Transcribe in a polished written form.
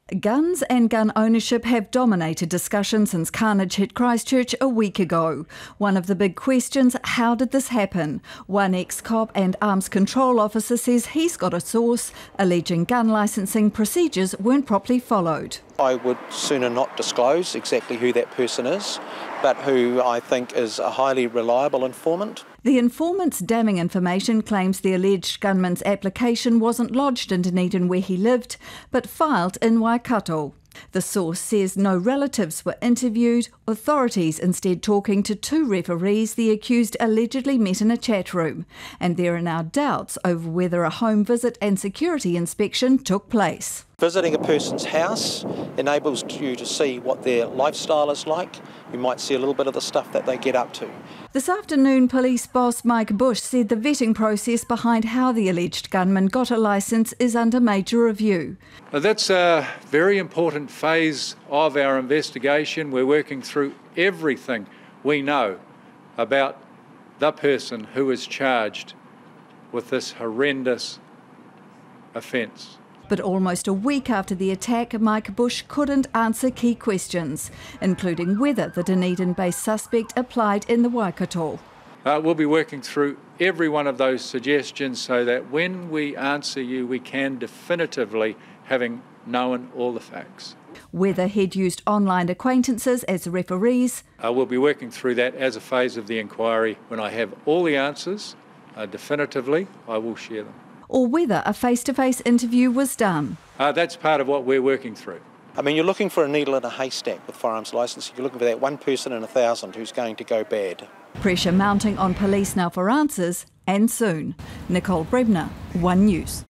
Guns and gun ownership have dominated discussion since carnage hit Christchurch a week ago. One of the big questions, how did this happen? One ex-cop and arms control officer says he's got a source alleging gun licensing procedures weren't properly followed. I would sooner not disclose exactly who that person is, but who I think is a highly reliable informant. The informant's damning information claims the alleged gunman's application wasn't lodged in Dunedin where he lived, but filed in Waikato. The source says no relatives were interviewed, authorities instead talking to two referees the accused allegedly met in a chat room, and there are now doubts over whether a home visit and security inspection took place. Visiting a person's house enables you to see what their lifestyle is like. You might see a little bit of the stuff that they get up to. This afternoon, police boss Mike Bush said the vetting process behind how the alleged gunman got a licence is under major review. That's a very important phase of our investigation. We're working through everything we know about the person who is charged with this horrendous offence. But almost a week after the attack, Mike Bush couldn't answer key questions, including whether the Dunedin-based suspect applied in the Waikato. We'll be working through every one of those suggestions so that when we answer you, we can definitively, having known all the facts. Whether he'd used online acquaintances as referees. We'll be working through that as a phase of the inquiry. When I have all the answers, definitively, I will share them. Or whether a face-to-face interview was done. That's part of what we're working through. I mean, you're looking for a needle in a haystack with firearms licensing. You're looking for that one person in 1,000 who's going to go bad. Pressure mounting on police now for answers, and soon. Nicole Brebner, One News.